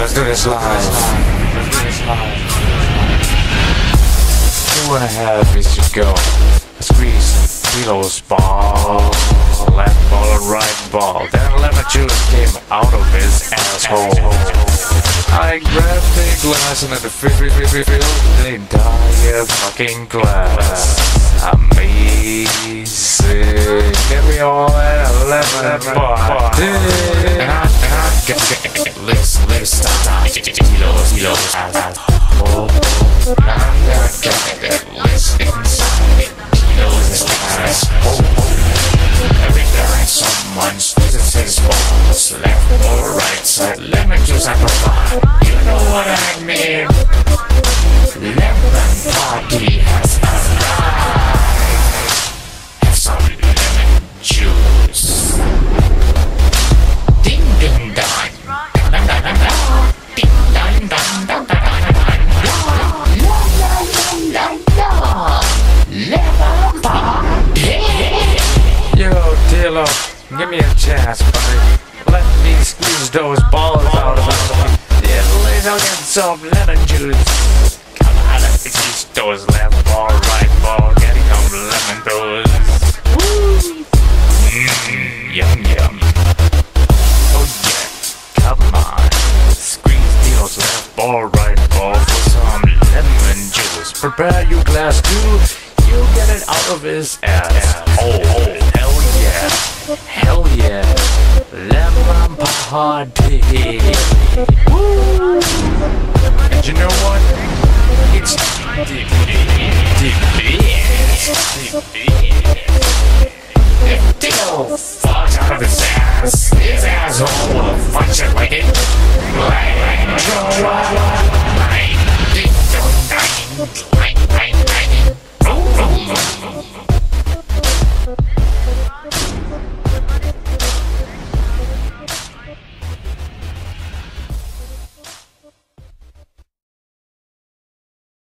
Let's do this live. Two and a half is to go. Squeeze Tilo's ball. Left ball and right ball. Then lemon juice came out of his asshole. I grabbed the glass and let the fill the entire fucking glass. Amazing. Get me all at 11 bar. And I let's stop. Tilo's asshole. I'm gonna get that list inside. Tilo's asshole. Every time someone squeezes his balls, left or right side, lemon juice I provide. You know what I mean? Lemon party has arrived. Have some lemon juice. Ding ding dong, dong dong dong dong, ding dong dong dong dong dong. Lemon party. Yo, Tilo, give me a chance, buddy. Let me squeeze those balls out of me. Yeah, please, I'll get some lemon juice. Come on, let me squeeze those left ball, right ball. Getting some lemon juice. Woo! Yum, yum. Oh, yeah, come on. Squeeze Tilo's left ball, right ball for some lemon juice. Prepare your glass, too. You get it out of his ass. Oh, hell yeah. Hell yeah. Lemon party. Woo. And you know what? It's the if Tilo falls out of his ass, his asshole will function like it.